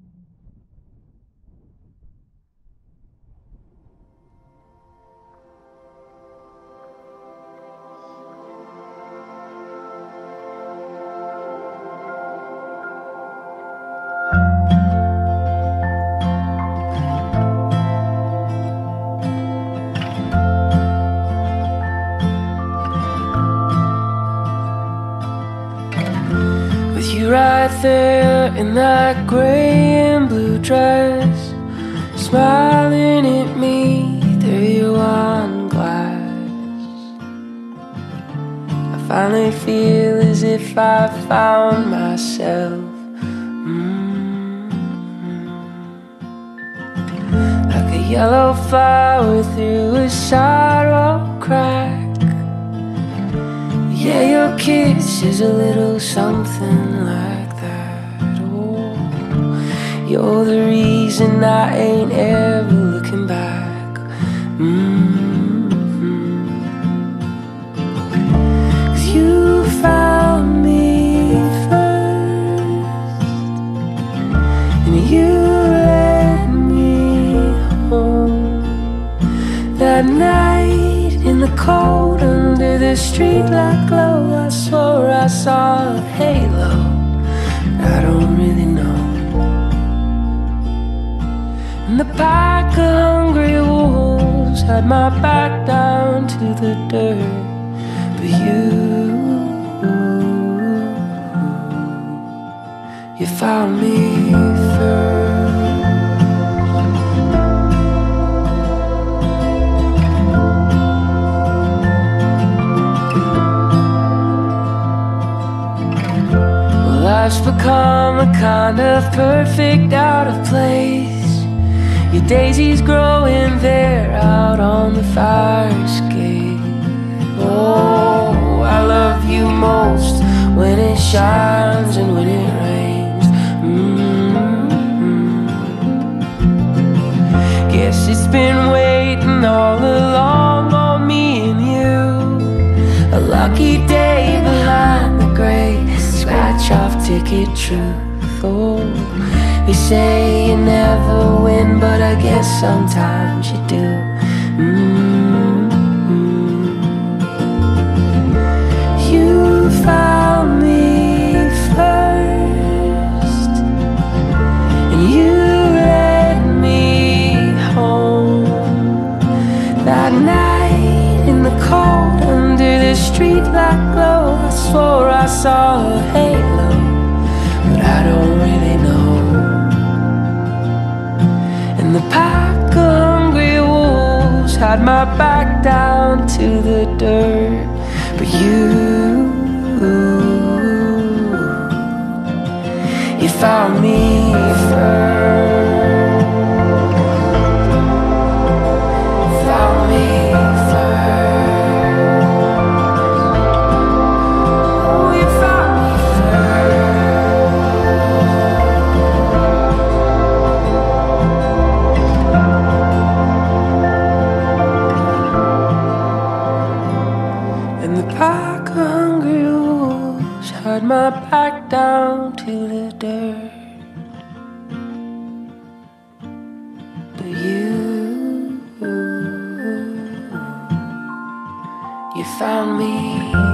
Right there in that gray and blue dress, smiling at me through your wine glass. I finally feel as if I found myself, like a yellow flower through a sidewalk crack. Yeah, your kiss is a little something like that. Oh, you're the reason I ain't ever looking back. 'Cause you found me first, and you led me home that night in the cold under the streetlight glow. I swore I saw a halo, I don't really know. And the pack of hungry wolves had my back down to the dirt, but you found me first. Life's become a kind of perfect out of place. Your daisies growing there out on the fire escape. Oh, I love you most when it shines and when it rains. Guess it's been waiting all along on me and you. A lucky day behind the gray scratch-off ticket truth. Oh, they say you never win, but I guess sometimes you do. You found me first, and you led me home that night in the cold under the streetlight glow. I swore I saw a halo, but I don't really know. And the pack of hungry wolves had my back down to the dirt, but you found me first. Found me my back down to the dirt, but you found me.